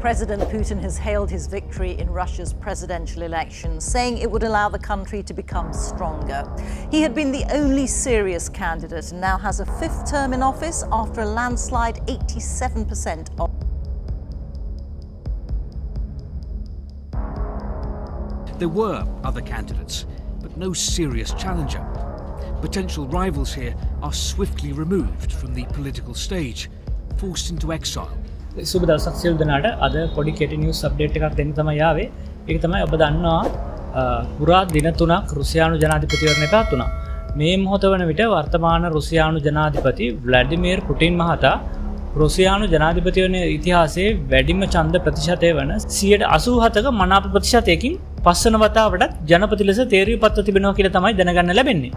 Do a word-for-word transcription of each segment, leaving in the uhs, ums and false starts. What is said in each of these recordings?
President Putin has hailed his victory in Russia's presidential election, saying it would allow the country to become stronger. He had been the only serious candidate and now has a fifth term in office after a landslide eighty-seven percent of. There were other candidates, but no serious challenger. Potential rivals here are swiftly removed from the political stage, forced into exile. සුබ දවසක් සියලු දෙනාට අද පොඩි කෙටි news update එකක් දෙන්න තමයි ආවේ. ඒක තමයි ඔබ දන්නවා පුරා දින තුනක් රුසියානු ජනාධිපතිවරණය පැවැත්ුණා. මේ මොහොත වන විට වර්තමාන රුසියානු ජනාධිපති ව්ලාඩිමිර් පුටින් මහතා රුසියානු ජනාධිපතිවරණ ඉතිහාසයේ වැඩිම ඡන්ද ප්‍රතිශතය වන සියයට අසූ හතක මනාප ප්‍රතිශතයකින් පස්වන වතාවටත් ජනපති ලෙස තේරීපත්ව තිබෙනවා කියලා තමයි දැනගන්න ලැබෙන්නේ.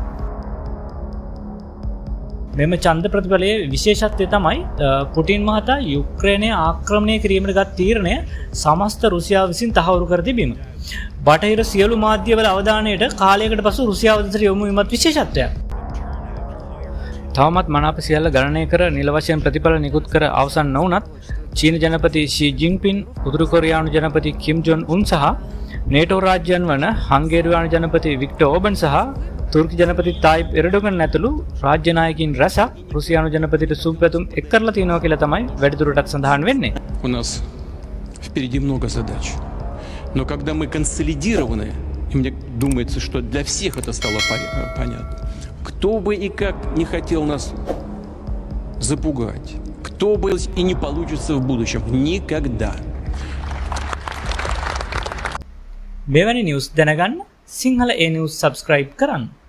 මෙම ඡන්ද ප්‍රතිඵලයේ විශේෂත්වය තමයි පුටින් මහතා යුක්‍රේනය ආක්‍රමණය කිරීමට ගත් තීරණය සමස්ත රුසියාව විසින් තහවුරු කර තිබීම. බටහිර සියලු මාධ්‍යවල අවධානයට කාලයකට පසු රුසියාව දෙසට යොමු වීමත් විශේෂත්වයක්. තවමත් මනාප සියල්ල ගණනය කර නිල වශයෙන් ප්‍රතිඵල නිකුත් කර අවසන් නොවුනත් චීන ජනපති ෂී ජින්පින්, උතුරු කොරියානු ජනපති කිම් ජොන් උන් සහ නේටෝ රාජ්‍යයන් වන හංගේරියානු ජනපති වික්ටර් ඕබන් සහ තුර්කි ජනපති තායිප් එරඩෝගන් ඇතුළු රාජ්‍ය නායකින් රැසක් රුසියානු ජනපතිට සුබපැතුම් එක් කරලා තියෙනවා කියලා තමයි වැඩිදුරටත් සඳහන් වෙන්නේ. У нас впереди много задач. Но когда мы консолидированы, и мне думается, что для всех это стало понятно, кто бы и как не хотел нас запугать, кто бы и не получится в будущем, никогда. මෙවැනි නිවුස් දැනගන්න සිංහල A News subscribe කරන්න.